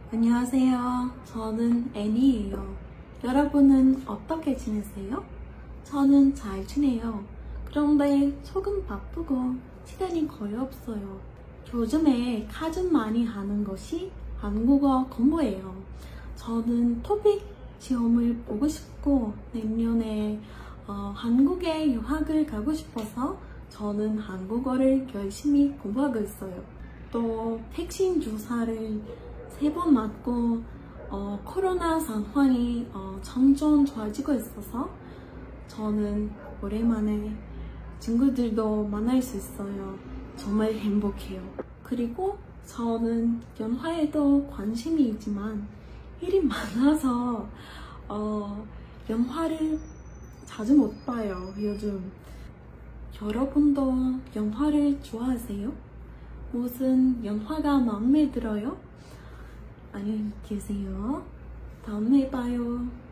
안녕하세요. 저는 애니예요. 여러분은 어떻게 지내세요? 저는 잘 지내요. 그런데 조금 바쁘고 시간이 거의 없어요. 요즘에 가장 많이 하는 것이 한국어 공부예요. 저는 토픽 시험을 보고 싶고 내년에 한국에 유학을 가고 싶어서 저는 한국어를 열심히 공부하고 있어요. 또 백신 주사를 3번 맞고 코로나 상황이 점점 좋아지고 있어서 저는 오랜만에 친구들도 만날 수 있어요. 정말 행복해요. 그리고 저는 영화에도 관심이 있지만 일이 많아서 영화를 자주 못 봐요, 요즘. 여러분도 영화를 좋아하세요? 무슨 영화가 마음에 들어요? 안녕히 계세요. 다음에 봐요.